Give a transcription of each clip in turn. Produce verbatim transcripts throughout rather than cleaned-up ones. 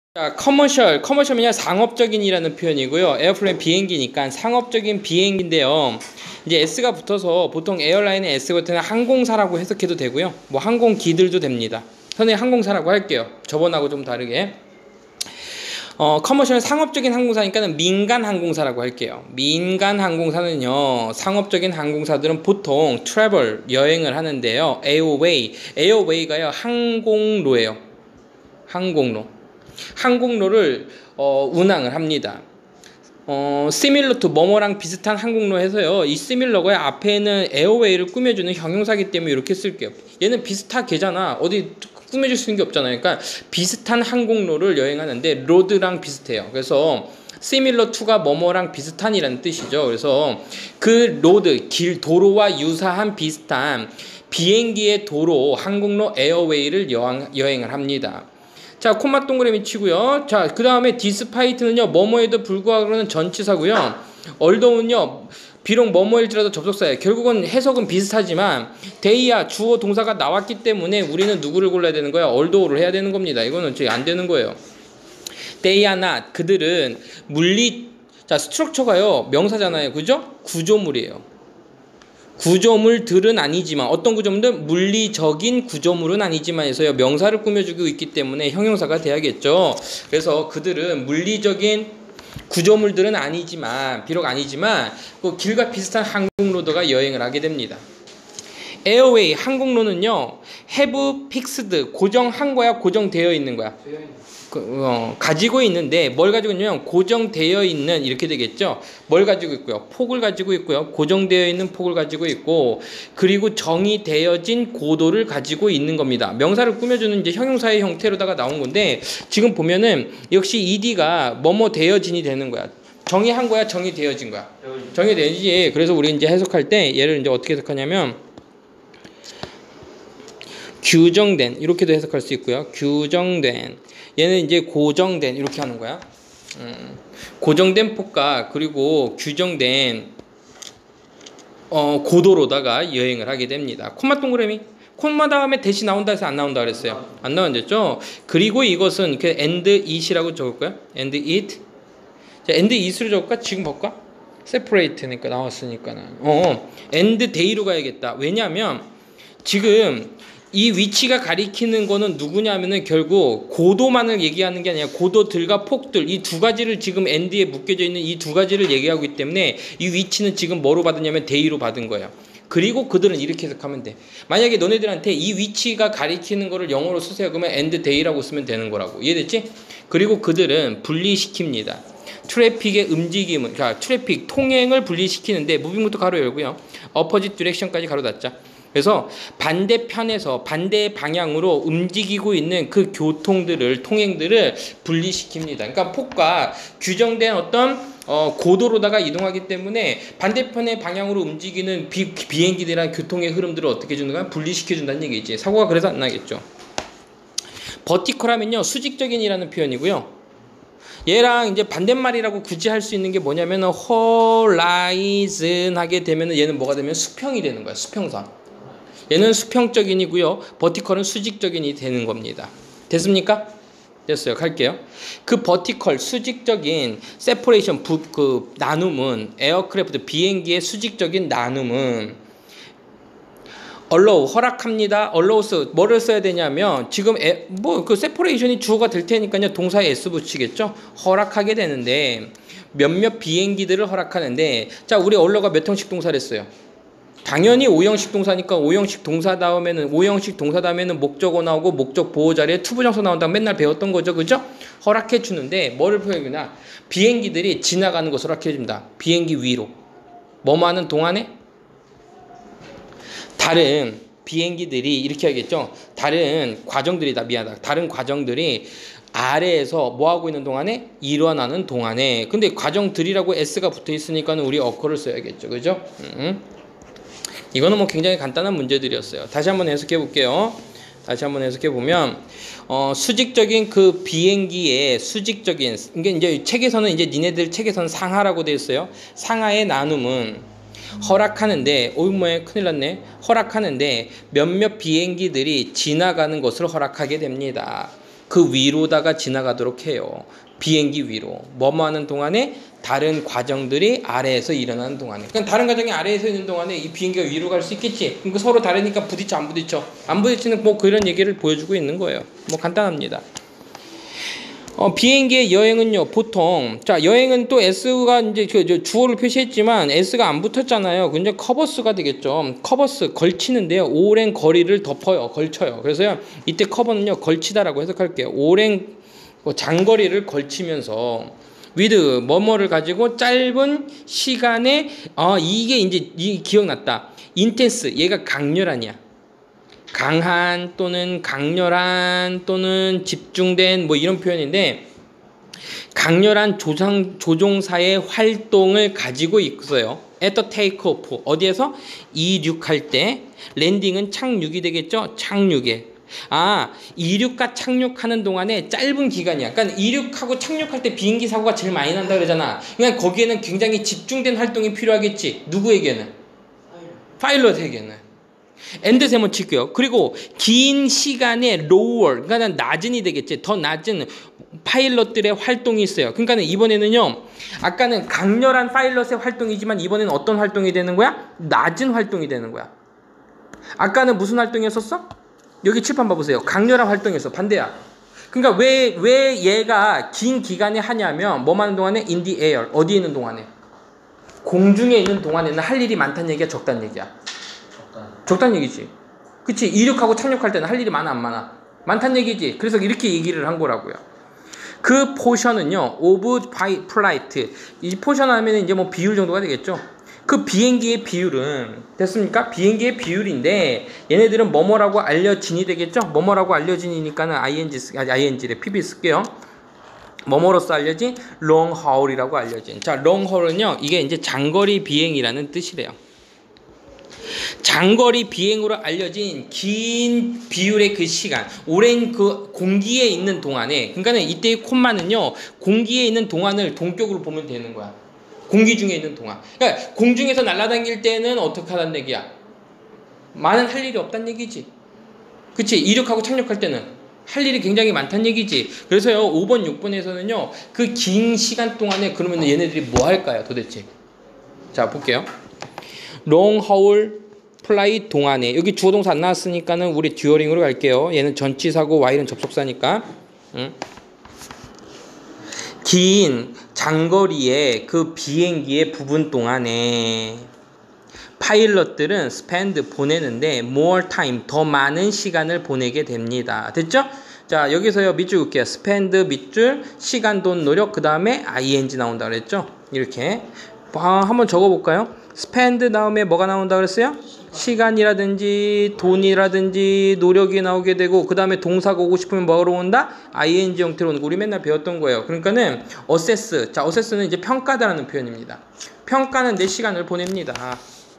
자, 커머셜, 커머셜은요 상업적인이라는 표현이고요. 에어플레인 비행기니까 상업적인 비행기인데요. 이제 S가 붙어서 보통 에어라인의 S가 붙으면 항공사라고 해석해도 되고요. 뭐 항공기들도 됩니다. 선생님 항공사라고 할게요. 저번하고 좀 다르게. 어, 커머셜은 상업적인 항공사니까는 민간 항공사라고 할게요. 민간 항공사는요, 상업적인 항공사들은 보통 트래블, 여행을 하는데요. 에어웨이, 에어웨이가요 항공로예요. 항공로. 항공로를 어, 운항을 합니다. 어, similar to 뭐뭐랑 비슷한 항공로 해서요. 이 similar가 앞에는 에어웨이를 꾸며주는 형용사기 때문에 이렇게 쓸게요. 얘는 비슷하게잖아. 어디 꾸며줄 수 있는 게 없잖아요. 그러니까 비슷한 항공로를 여행하는데 로드랑 비슷해요. 그래서 similar to가 뭐뭐랑 비슷한이라는 뜻이죠. 그래서 그 로드, 길, 도로와 유사한 비슷한 비행기의 도로, 항공로 에어웨이를 여행, 여행을 합니다. 자, 콤마 동그라미 치고요. 자, 그 다음에 디스파이트는요, 뭐뭐에도 불구하고는 전치사고요. 얼더운요, 비록 뭐뭐일지라도 접속사예요. 결국은 해석은 비슷하지만 데이야 주어 동사가 나왔기 때문에 우리는 누구를 골라야 되는 거야? 얼더우를 해야 되는 겁니다. 이거는 안 되는 거예요. They are not. 그들은 물리, 자, 스트럭처가요, 명사잖아요. 그죠? 구조물이에요. 구조물들은 아니지만 어떤 구조물은 물리적인 구조물은 아니지만 해서요 명사를 꾸며주고 있기 때문에 형용사가 돼야겠죠. 그래서 그들은 물리적인 구조물들은 아니지만 비록 아니지만 그 길과 비슷한 항공로드가 여행을 하게 됩니다. 에어웨이 항공로는요 have fixed 고정한 거야 고정되어 있는 거야. 그, 어, 가지고 있는데 뭘 가지고 있냐면 고정되어 있는 이렇게 되겠죠. 뭘 가지고 있고요. 폭을 가지고 있고요. 고정되어 있는 폭을 가지고 있고 그리고 정의되어진 고도를 가지고 있는 겁니다. 명사를 꾸며주는 이제 형용사의 형태로다가 나온 건데 지금 보면은 역시 ed가 뭐뭐 되어진이 되는 거야. 정의한 거야 정의되어진 거야. 정의되어지지. 그래서 우리 이제 해석할 때 얘를 이제 어떻게 해석하냐면 규정된 이렇게도 해석할 수 있고요. 규정된 얘는 이제 고정된 이렇게 하는 거야. 음, 고정된 폭과 그리고 규정된 어, 고도로다가 여행을 하게 됩니다. 콤마 동그라미 콤마 다음에 대시 나온다 해서 안 나온다 그랬어요. 안 나온댔죠. 그리고 이것은 그 and it이라고 적을 거야. and it. 자, and it으로 적을까? 지금 볼까? separate니까 나왔으니까는. 어, and day로 가야겠다. 왜냐하면 지금 이 위치가 가리키는 거는 누구냐면은 결국 고도만을 얘기하는 게 아니라 고도들과 폭들 이 두 가지를 지금 and에 묶여져 있는 이 두 가지를 얘기하고 있기 때문에 이 위치는 지금 뭐로 받았냐면 day로 받은 거예요. 그리고 그들은 이렇게 해석하면 돼. 만약에 너네들한테 이 위치가 가리키는 거를 영어로 쓰세요. 그러면 and day라고 쓰면 되는 거라고. 이해됐지? 그리고 그들은 분리시킵니다. 트래픽의 움직임을, 그러니까 트래픽 통행을 분리시키는데 무빙부터 가로 열고요. 어퍼짓 디렉션까지 가로 닫자. 그래서 반대편에서 반대 방향으로 움직이고 있는 그 교통들을 통행들을 분리시킵니다. 그러니까 폭과 규정된 어떤 어, 고도로다가 이동하기 때문에 반대편의 방향으로 움직이는 비, 비행기들이랑 교통의 흐름들을 어떻게 해주는가 분리시켜준다는 얘기지. 사고가 그래서 안 나겠죠. 버티컬하면요 수직적인이라는 표현이고요. 얘랑 이제 반대말이라고 굳이 할 수 있는 게 뭐냐면 horizon하게 되면 얘는 뭐가 되면 수평이 되는 거야. 수평선. 얘는 수평적인이고요. 버티컬은 수직적인이 되는 겁니다. 됐습니까? 됐어요. 갈게요. 그 버티컬 수직적인 세퍼레이션 그 나눔은 에어크래프트 비행기의 수직적인 나눔은 allow 허락합니다. allows 뭐를 써야 되냐면 지금 뭐 그 세퍼레이션이 주어가 될 테니까요. 동사에 s 붙이겠죠. 허락하게 되는데 몇몇 비행기들을 허락하는데 자 우리 allow가 몇 형식 동사를 했어요. 당연히 오형식 동사니까 오형식 동사 다음에는 오형식 동사 다음에는 목적어 나오고 목적 보호 자리에 투부정사 나온다고 맨날 배웠던 거죠. 그죠? 허락해 주는데 뭐를 표현하냐? 비행기들이 지나가는 것을 허락해 줍니다. 비행기 위로. 뭐뭐 하는 동안에 다른 비행기들이 이렇게 하겠죠. 다른 과정들이다. 미안하다. 다른 과정들이 아래에서 뭐 하고 있는 동안에 일어나는 동안에 근데 과정들이라고 s가 붙어 있으니까는 우리 어커를 써야겠죠. 그죠? 음. 이거는 뭐 굉장히 간단한 문제들이었어요. 다시 한번 해석해 볼게요. 다시 한번 해석해 보면 어, 수직적인 그 비행기의 수직적인 이게 이제 책에서는 이제 니네들 책에서는 상하라고 되어 있어요. 상하의 나눔은 허락하는데 오이 뭐야 큰일 났네. 허락하는데 몇몇 비행기들이 지나가는 것을 허락하게 됩니다. 그 위로다가 지나가도록 해요. 비행기 위로. 뭐뭐 하는 동안에 다른 과정들이 아래에서 일어나는 동안에. 그러니까 다른 과정이 아래에서 있는 동안에 이 비행기가 위로 갈 수 있겠지. 그러니까 서로 다르니까 부딪혀 안 부딪혀. 안 부딪히는 뭐 그런 얘기를 보여주고 있는 거예요. 뭐 간단합니다. 어, 비행기의 여행은요, 보통, 자, 여행은 또 S가 이제 그 주어를 표시했지만 S가 안 붙었잖아요. 근데 커버스가 되겠죠. 커버스, 걸치는데요. 오랜 거리를 덮어요. 걸쳐요. 그래서요, 이때 커버는요, 걸치다라고 해석할게요. 오랜 장거리를 걸치면서, with 뭐뭐를 가지고 짧은 시간에, 아, 이게 이제, 이 기억났다. intense, 얘가 강렬한이야. 강한 또는 강렬한 또는 집중된 뭐 이런 표현인데 강렬한 조상, 조종사의 활동을 가지고 있어요. at the take-off 어디에서? 이륙할 때 랜딩은 착륙이 되겠죠. 착륙에 아 이륙과 착륙하는 동안에 짧은 기간이야. 그러니까 이륙하고 착륙할 때 비행기 사고가 제일 많이 난다 그러잖아. 그러니까 거기에는 굉장히 집중된 활동이 필요하겠지. 누구에게는? 파일럿에게는. 엔드 세모 칠게요. 그리고 긴 시간의 lower, 그러니까 낮은이 되겠지. 더 낮은 파일럿들의 활동이 있어요. 그러니까 이번에는요, 아까는 강렬한 파일럿의 활동이지만 이번에는 어떤 활동이 되는 거야? 낮은 활동이 되는 거야. 아까는 무슨 활동이었었어? 여기 칠판 봐보세요. 강렬한 활동이었어. 반대야. 그러니까 왜, 왜 얘가 긴 기간에 하냐면 뭐만 하는 동안에 in the air, 어디에 있는 동안에? 공중에 있는 동안에는 할 일이 많다는 얘기야, 적다는 얘기야? 적다는 얘기지. 그치? 이륙하고 착륙할 때는 할 일이 많아 안 많아? 많다는 얘기지. 그래서 이렇게 얘기를 한 거라고요. 그 포션은요, of flight. 이 포션 하면 이제 뭐 비율 정도가 되겠죠. 그 비행기의 비율은 됐습니까? 비행기의 비율인데 얘네들은 뭐뭐라고 알려진이 되겠죠. 뭐뭐라고 알려진이니까는 ing ing래 pb 쓸게요. 뭐뭐로서 알려진 long haul이라고 알려진. 자, long haul은요, 이게 이제 장거리 비행이라는 뜻이래요. 장거리 비행으로 알려진 긴 비율의 그 시간, 오랜 그 공기에 있는 동안에, 그러니까 이때의 콤마는요, 공기에 있는 동안을 동격으로 보면 되는 거야. 공기 중에 있는 동안. 그러니까 공중에서 날아다닐 때는 어떻게 하란 얘기야? 많은 할 일이 없단 얘기지. 그치? 이륙하고 착륙할 때는 할 일이 굉장히 많단 얘기지. 그래서요, 오 번, 육 번에서는요, 그 긴 시간 동안에 그러면 얘네들이 뭐 할까요, 도대체? 자, 볼게요. long haul 플라이 동안에, 여기 주어 동사 안 나왔으니까는 우리 듀어링으로 갈게요. 얘는 전치사고 Y는 접속사니까. 응? 긴 장거리의 그 비행기의 부분 동안에 파일럿들은 spend 보내는데 more time 더 많은 시간을 보내게 됩니다. 됐죠? 자, 여기서요 밑줄 볼게요. spend 밑줄 시간 돈 노력 그 다음에 ing 나온다 그랬죠? 이렇게 아, 한번 적어볼까요? spend 다음에 뭐가 나온다 그랬어요? 시간이라든지 돈이라든지 노력이 나오게 되고 그 다음에 동사가 오고 싶으면 뭐로 온다? ing 형태로 오는 거 우리 맨날 배웠던 거예요. 그러니까는 assess, 자 assess는 이제 평가다라는 표현입니다. 평가는 내 시간을 보냅니다.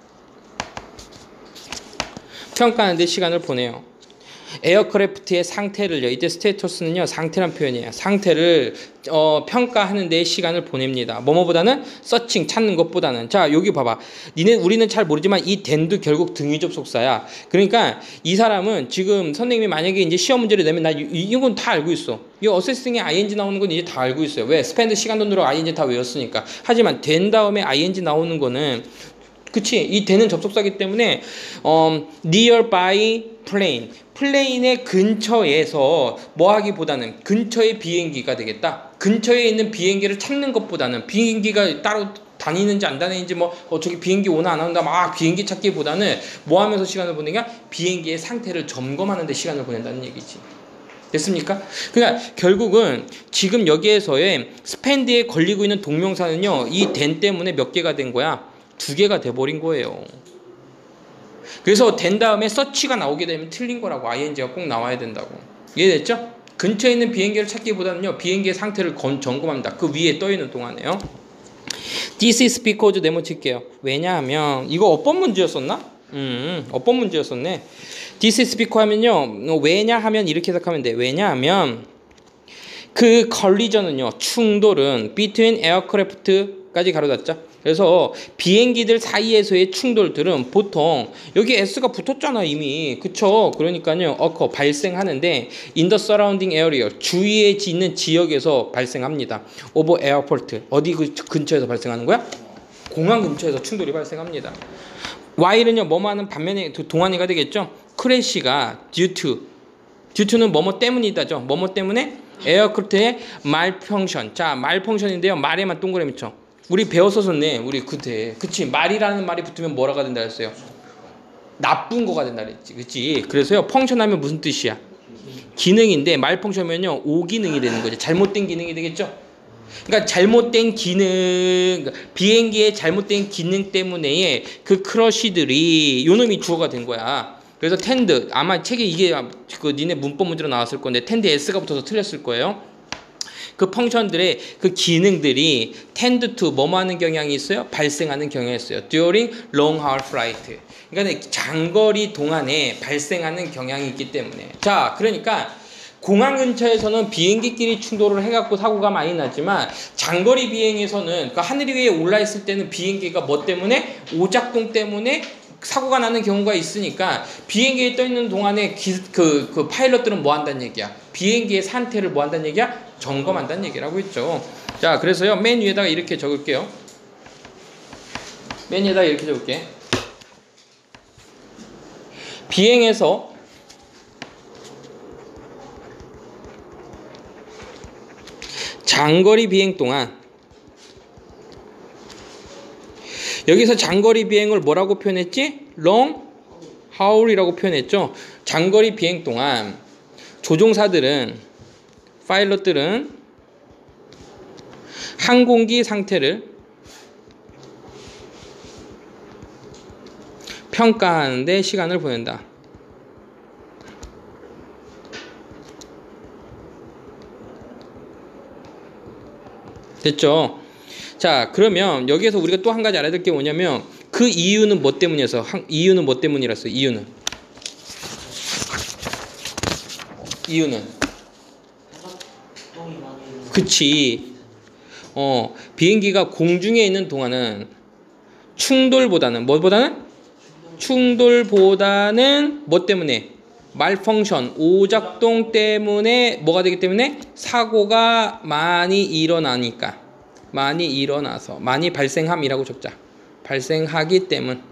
평가는 내 시간을 보내요. 에어크래프트의 상태를요. 이때 스테이터스는요. 상태란 표현이에요. 상태를 어, 평가하는 데 시간을 보냅니다. 뭐뭐보다는 서칭 찾는 것보다는. 자, 여기 봐봐. 니네 우리는 잘 모르지만 이 then도 결국 등위 접속사야. 그러니까 이 사람은 지금 선생님이 만약에 이제 시험 문제를 내면 나 이, 이건 다 알고 있어. 이 어세싱에 ing 나오는 건 이제 다 알고 있어요. 왜? 스펜드 시간 돈으로 ing 다 외웠으니까. 하지만 then 다음에 ing 나오는 거는 그치? 이 then은 접속사기 때문에 어, nearby plane 플레인의 근처에서 뭐 하기보다는 근처의 비행기가 되겠다. 근처에 있는 비행기를 찾는 것보다는 비행기가 따로 다니는지 안 다니는지 뭐 어, 저기 비행기 오나 안 온다 막 비행기 찾기보다는 뭐 하면서 시간을 보내냐? 비행기의 상태를 점검하는 데 시간을 보낸다는 얘기지. 됐습니까? 그러니까 결국은 지금 여기에서의 스펜드에 걸리고 있는 동명사는요. 이 then 때문에 몇 개가 된 거야? 두 개가 돼버린 거예요. 그래서 된 다음에 서치가 나오게 되면 틀린 거라고 ing가 꼭 나와야 된다고. 이해됐죠? 근처에 있는 비행기를 찾기보다는요. 비행기의 상태를 건, 점검합니다. 그 위에 떠있는 동안에요. This is because 네모 칠게요. 왜냐하면 이거 어법 문제였었나? 음, 어법 문제였었네. This is because 하면요. 왜냐하면 이렇게 해석하면 돼. 왜냐하면 그 collision은요. 충돌은 between aircraft 까지 가로 닫자. 그래서 비행기들 사이에서의 충돌들은 보통 여기 S가 붙었잖아 이미. 그쵸? 그러니까요. 어커 발생하는데 in the surrounding area 주위에 있는 지역에서 발생합니다. over airport 어디 그 근처에서 발생하는 거야? 공항 근처에서 충돌이 발생합니다. while은요 뭐뭐하는 반면에 동안이가 되겠죠. crash가 due to due to는 뭐뭐 때문이다죠. 뭐뭐 때문에 에어크래프트의 malfunction. 자 malfunction인데요. 말에만 동그라미 쳐. 우리 배웠었네. 우리 그때. 그치. 말이라는 말이 붙으면 뭐라가 된다 했어요? 나쁜 거가 된다 그랬지. 그치. 그래서요. 펑션 하면 무슨 뜻이야? 기능인데 말펑션이면요. 오기능이 되는 거죠. 잘못된 기능이 되겠죠. 그러니까 잘못된 기능, 비행기의 잘못된 기능 때문에 그 크러쉬들이 요놈이 주어가 된 거야. 그래서 텐드 아마 책에 이게 그 니네 문법 문제로 나왔을 건데 텐드 S가 붙어서 틀렸을 거예요. 그 펑션들의 그 기능들이 tend to 뭐뭐 하는 경향이 있어요? 발생하는 경향이 있어요. during long haul flight. 그러니까 장거리 동안에 발생하는 경향이 있기 때문에. 자, 그러니까 공항 근처에서는 비행기끼리 충돌을 해갖고 사고가 많이 나지만 장거리 비행에서는 그 하늘 위에 올라 있을 때는 비행기가 뭐 때문에? 오작동 때문에 사고가 나는 경우가 있으니까 비행기에 떠 있는 동안에 기, 그, 그 파일럿들은 뭐 한다는 얘기야? 비행기의 상태를 뭐 한다는 얘기야? 점검한다는 얘기를 하고 있죠. 자, 그래서요, 맨 위에다가 이렇게 적을게요. 맨 위에다가 이렇게 적을게. 비행에서 장거리 비행 동안 여기서 장거리 비행을 뭐라고 표현했지? long haul이라고 표현했죠. 장거리 비행 동안 조종사들은 파일럿들은 항공기 상태를 평가하는 데 시간을 보낸다. 됐죠? 자, 그러면 여기에서 우리가 또 한 가지 알아야 될 게 뭐냐면 그 이유는 뭐 때문이어서 이유는 뭐 때문이라서 이유는 이유는 그치. 어, 비행기가 공중에 있는 동안은 충돌보다는 뭐보다는 충돌보다는 뭐 때문에 말펑션 오작동 때문에 뭐가 되기 때문에 사고가 많이 일어나니까 많이 일어나서 많이 발생함이라고 적자. 발생하기 때문.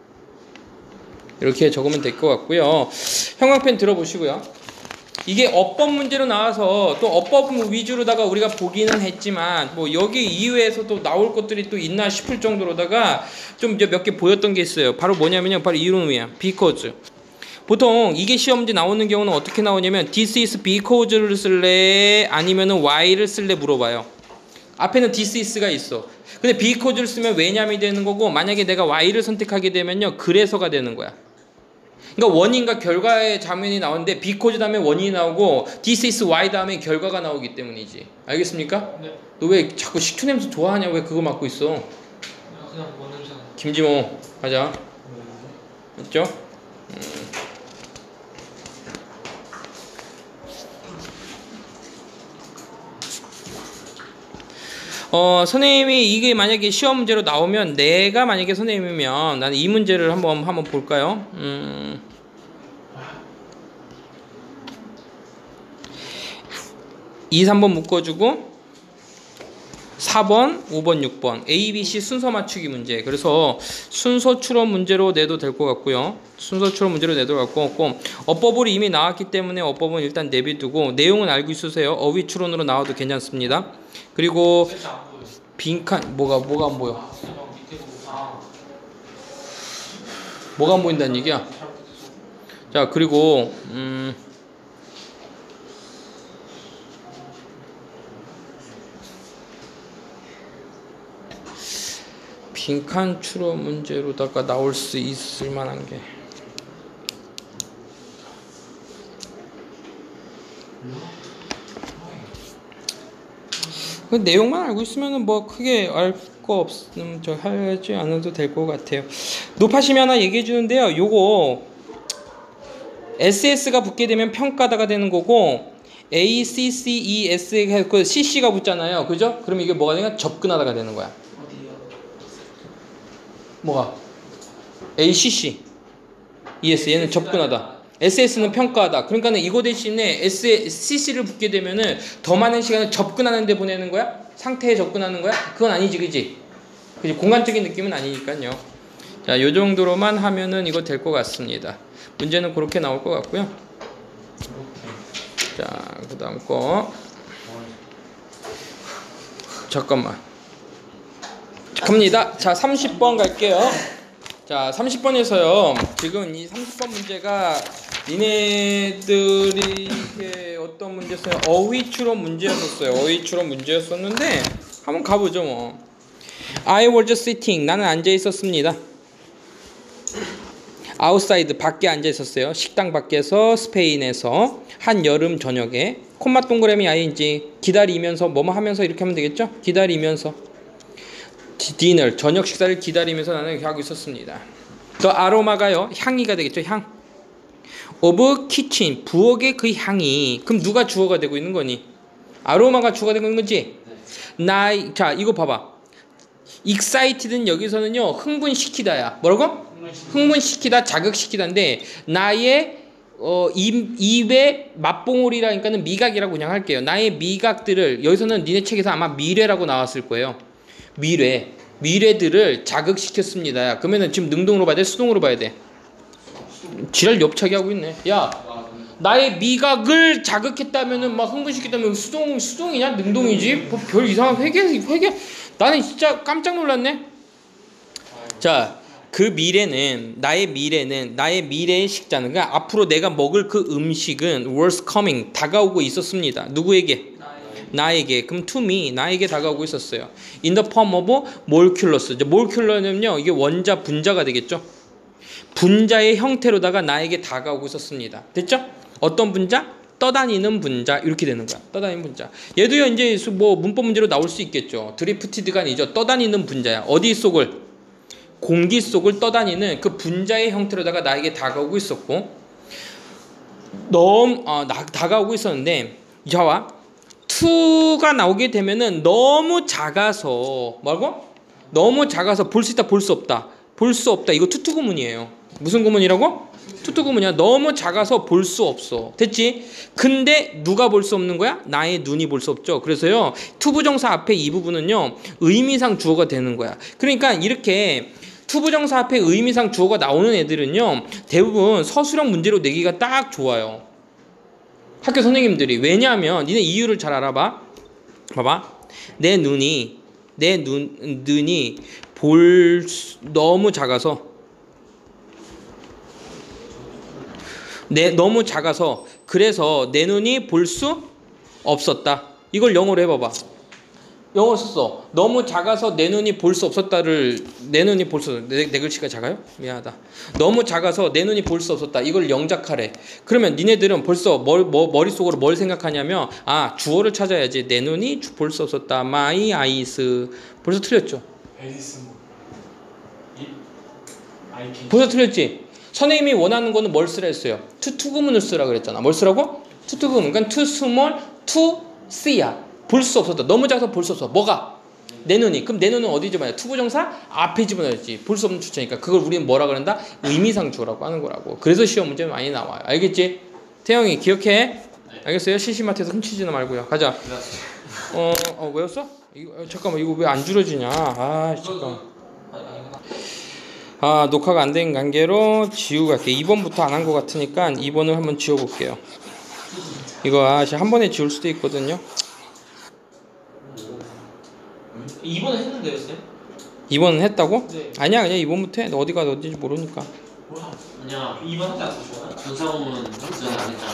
이렇게 적으면 될 것 같고요. 형광펜 들어보시고요. 이게 어법 문제로 나와서 또 어법 위주로다가 우리가 보기는 했지만 뭐 여기 이외에서 또 나올 것들이 또 있나 싶을 정도로다가 좀 이제 몇 개 보였던 게 있어요. 바로 뭐냐면요. 바로 이론이야. because. 보통 이게 시험 문제 나오는 경우는 어떻게 나오냐면 this is because를 쓸래 아니면은 why를 쓸래 물어봐요. 앞에는 this is가 있어. 근데 because를 쓰면 왜냐함이 되는 거고 만약에 내가 why를 선택하게 되면요. 그래서가 되는 거야. 그러니까 원인과 결과의 장면이 나오는데 because 다음에 원인이 나오고 this is why 다음에 결과가 나오기 때문이지. 알겠습니까? 네. 너 왜 자꾸 식초 냄새 좋아하냐? 왜 그거 맡고 있어? 그냥 뭐 냄새. 김지모 가자. 네. 맞죠? 음. 어, 선생님이 이게 만약에 시험 문제로 나오면 내가 만약에 선생님이면 나는 이 문제를 한번 한번 볼까요? 음. 이, 삼 번 묶어주고 사 번, 오 번, 육 번 A, B, C 순서 맞추기 문제. 그래서 순서 추론 문제로 내도 될 것 같고요. 순서 추론 문제로 내도 될 것 같고 어법으로 이미 나왔기 때문에 어법은 일단 내비두고 내용은 알고 있으세요. 어휘 추론으로 나와도 괜찮습니다. 그리고 빈칸 뭐가 뭐가 안 보여? 뭐가 안 보인다는 얘기야? 자, 그리고 음 빈칸 추론 문제로다가 나올 수 있을 만한 게 그 내용만 알고 있으면은 뭐 크게 알 거 없으면 저 하지 않아도 될 것 같아요. 높아심이 하나 얘기해 주는데요. 요거 에스에스가 붙게 되면 평가다가 되는 거고 A, C, C, E, S 그 씨씨가 붙잖아요. 그죠? 그럼 이게 뭐가 되냐? 접근하다가 되는 거야. 뭐가? 에이씨씨. 이에스 얘는 접근하다. 에스에스는 평가하다. 그러니까는 이거 대신에 씨씨를 붙게 되면은 더 많은 시간을 접근하는 데 보내는 거야? 상태에 접근하는 거야? 그건 아니지, 그지? 그지? 공간적인 느낌은 아니니까요. 자, 요 정도로만 하면은 이거 될 것 같습니다. 문제는 그렇게 나올 것 같고요. 자, 그 다음 거. 잠깐만. 갑니다. 자, 삼십 번 갈게요. 자, 삼십 번에서요. 지금 이 삼십 번 문제가 니네들이 이게 어떤 문제였어요? 어휘 추론 문제였었어요. 어휘 추론 문제였었는데 한번 가보죠 뭐. I was sitting. 나는 앉아 있었습니다. outside. 밖에 앉아 있었어요. 식당 밖에서 스페인에서 한 여름 저녁에 콤마 동그라미 아이엔지 기다리면서 뭐뭐 하면서 이렇게 하면 되겠죠? 기다리면서 디너 저녁 식사를 기다리면서 나는 이렇게 하고 있었습니다. 더 아로마가요 향이가 되겠죠. 향. 오브 키친 부엌의 그 향이. 그럼 누가 주어가 되고 있는 거니? 아로마가 주어가 되고 있는 거지. 나이. 자 이거 봐봐. excited는 여기서는요 흥분시키다야. 뭐라고? 흥분시키다 자극시키다인데 나의 어, 입, 입의 맛봉오리라니까는 미각이라고 그냥 할게요. 나의 미각들을 여기서는 니네 책에서 아마 미래라고 나왔을 거예요. 미래, 미래들을 자극시켰습니다. 그러면은 지금 능동으로 봐야 돼? 수동으로 봐야 돼? 지랄 엽차게 하고 있네. 야, 나의 미각을 자극했다면은 막 흥분시켰다면 수동 수동이냐? 능동이지? 뭐 별 이상한 회계 회계. 나는 진짜 깜짝 놀랐네. 자, 그 미래는 나의 미래는 나의 미래의 식자는 그러니까 앞으로 내가 먹을 그 음식은 was coming 다가오고 있었습니다. 누구에게? 나에게. 그럼 to me 나에게 다가오고 있었어요. In the form of molecules. 이제 molecular는요 이게 원자 분자가 되겠죠. 분자의 형태로다가 나에게 다가오고 있었습니다. 됐죠? 어떤 분자? 떠다니는 분자 이렇게 되는 거야. 떠다니는 분자. 얘도요 이제 뭐 문법 문제로 나올 수 있겠죠. 드리프티드가 아니죠. 떠다니는 분자야. 어디 속을? 공기 속을 떠다니는 그 분자의 형태로다가 나에게 다가오고 있었고 너무 어, 나, 다가오고 있었는데 자와 to가 나오게 되면은 너무 작아서 뭐라고? 너무 작아서 볼 수 있다 볼 수 없다 볼 수 없다 이거 투투 구문이에요. 무슨 구문이라고? 투투 구문이야. 너무 작아서 볼 수 없어. 됐지? 근데 누가 볼 수 없는 거야? 나의 눈이 볼 수 없죠. 그래서요 투부정사 앞에 이 부분은요 의미상 주어가 되는 거야. 그러니까 이렇게 투부정사 앞에 의미상 주어가 나오는 애들은요 대부분 서술형 문제로 내기가 딱 좋아요. 학교 선생님들이. 왜냐하면 니네 이유를 잘 알아봐. 봐봐. 내 눈이 내 눈, 눈이 볼 수, 너무 작아서 내 너무 작아서 그래서 내 눈이 볼 수 없었다. 이걸 영어로 해봐봐. 영어로 썼어. 너무 작아서 내 눈이 볼 수 없었다를 내 눈이 볼 수 내, 내 글씨가 작아요? 미안하다. 너무 작아서 내 눈이 볼 수 없었다. 이걸 영작하래. 그러면 니네들은 벌써 뭘, 뭐, 머릿속으로 뭘 생각하냐면 아 주어를 찾아야지. 내 눈이 볼 수 없었다. My eyes. 벌써 틀렸죠? 벌써 틀렸지? 선생님이 원하는 거는 뭘 쓰라 했어요? 투투구문을 쓰라 그랬잖아. 뭘 쓰라고? 투투구문. 그러니까 too small, to see야. 볼 수 없었다. 너무 작아서 볼 수 없어. 뭐가? 내 눈이. 그럼 내 눈은 어디 집어넣어야 돼? 투부정사 앞에 집어넣어야지. 볼 수 없는 주체니까. 그걸 우리는 뭐라 그런다? 의미상 주어라고 하는 거라고. 그래서 시험 문제 많이 나와요. 알겠지? 태영이 기억해? 알겠어요? 시시마트에서 훔치지는 말고요. 가자. 어, 어 왜였어? 이거, 어, 잠깐만 이거 왜 안 줄여지냐? 아 잠깐. 아 녹화가 안 된 관계로 지우고 갈게. 이 번부터 안 한 것 같으니까 이 번을 한번 지워볼게요. 이거 아, 한 번에 지울 수도 있거든요. 이 번은 했는데요, 쌤? 이 번은 했다고? 네. 아니야 그냥 이 번부터 해. 너 어디가 어딘지 모르니까. 뭐야? 아니야, 이 번 하지 않았어? 전사범은 전안 했잖아.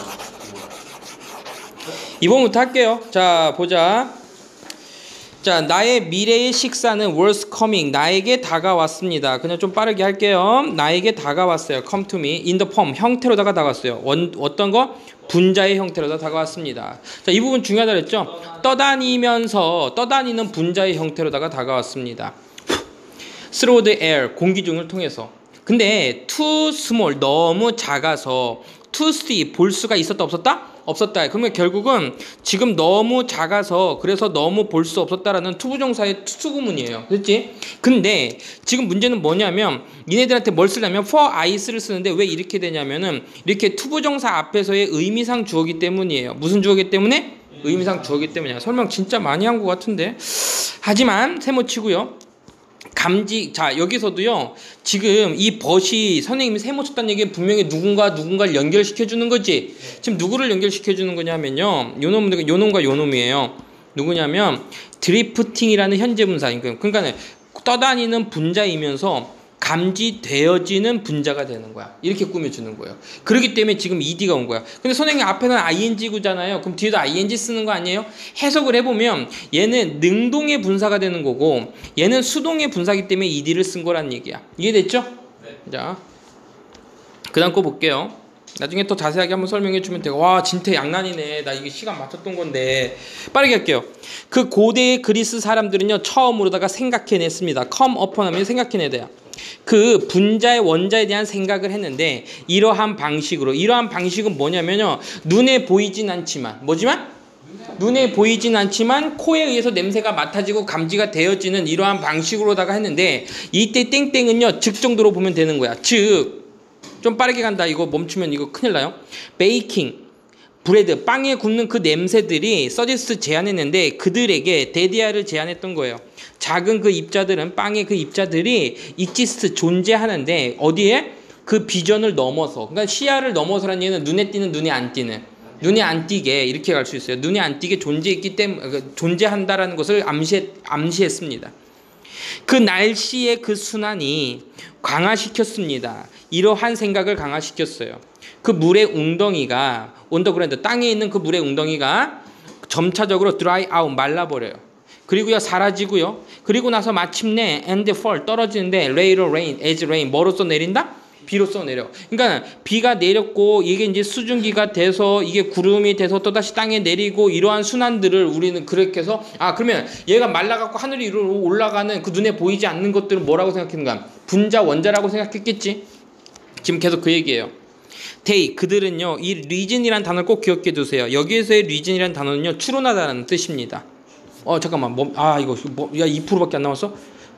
이 번부터 할게요. 자 보자. 자 나의 미래의 식사는 was coming. 나에게 다가왔습니다. 그냥 좀 빠르게 할게요. 나에게 다가왔어요. come to me in the form. 형태로다가 다가왔어요. 원, 어떤 거? 분자의 형태로다 다가왔습니다. 자, 이 부분 중요하다 그랬죠? 떠다니면서 떠다니는 분자의 형태로다가 다가왔습니다. through the air. 공기 중을 통해서. 근데 too small. 너무 작아서 to see. 볼 수가 있었다 없었다? 없었다. 그러면 결국은 지금 너무 작아서 그래서 너무 볼 수 없었다라는 투부정사의 투수구문이에요. 그렇지? 근데 지금 문제는 뭐냐면 얘네들한테 뭘 쓰려면 for ice를 쓰는데 왜 이렇게 되냐면은 이렇게 투부정사 앞에서의 의미상 주어기 때문이에요. 무슨 주어기 때문에? 의미상 주어기 때문이야. 설명 진짜 많이 한 것 같은데. 하지만 세모치고요. 감지, 자 여기서도요 지금 이 벗이 선생님이 세모 쳤다는 얘기는 분명히 누군가 누군가를 연결시켜 주는 거지. 지금 누구를 연결시켜 주는 거냐면요 요놈, 요놈과 요놈이에요. 누구냐면 드리프팅이라는 현재 분사. 그러니까 떠다니는 분자이면서 감지되어지는 분자가 되는 거야. 이렇게 꾸며주는 거예요. 그렇기 때문에 지금 이디가 온 거야. 근데 선생님 앞에는 아이엔지구잖아요. 그럼 뒤에도 아이엔지 쓰는 거 아니에요? 해석을 해보면 얘는 능동의 분사가 되는 거고 얘는 수동의 분사이기 때문에 이디를 쓴 거란 얘기야. 이해됐죠? 네. 자, 그 다음 거 볼게요. 나중에 더 자세하게 한번 설명해 주면 돼요. 와 진짜 양난이네. 나 이게 시간 맞췄던 건데 빠르게 할게요. 그 고대의 그리스 사람들은요 처음으로다가 생각해냈습니다. come upon 하면 생각해내야 돼요. 그 분자의 원자에 대한 생각을 했는데 이러한 방식으로 이러한 방식은 뭐냐면요 눈에 보이진 않지만 뭐지만 눈에 보이진 않지만 코에 의해서 냄새가 맡아지고 감지가 되어지는 이러한 방식으로다가 했는데 이때 땡땡은요 즉 정도로 보면 되는 거야. 즉 좀 빠르게 간다. 이거 멈추면 이거 큰일 나요. 베이킹 브레드 빵에 굽는 그 냄새들이 서지스 제안했는데 그들에게 데디아를 제안했던 거예요. 작은 그 입자들은 빵의 그 입자들이 익지스트 존재하는데 어디에? 그 비전을 넘어서. 그러니까 시야를 넘어서라는 얘기는 눈에 띄는 눈에 안 띄는 눈에 안 띄게 이렇게 갈 수 있어요. 눈에 안 띄게 존재했기 때문에 존재한다라는 것을 암시, 암시했습니다. 그 날씨의 그 순환이 강화시켰습니다. 이러한 생각을 강화시켰어요. 그 물의 웅덩이가 온더그라운드 땅에 있는 그 물의 웅덩이가 점차적으로 dry out 말라버려요. 그리고요 사라지고요. 그리고 나서 마침내 and fall 떨어지는데 later rain as rain 뭐로써 내린다? 비로써 내려. 그러니까 비가 내렸고 이게 이제 수증기가 돼서 이게 구름이 돼서 또다시 땅에 내리고 이러한 순환들을 우리는 그렇게 해서 아 그러면 얘가 말라갖고 하늘 위로 올라가는 그 눈에 보이지 않는 것들은 뭐라고 생각했는가? 분자 원자라고 생각했겠지. 지금 계속 그 얘기예요. they 그들은요 이 region이라는 단어를 꼭 기억해 두세요. 여기에서의 region이라는 단어는요 추론하다는 뜻입니다. 어 잠깐만 뭐, 아 이거 뭐, 야 이 퍼센트밖에 안 남았어?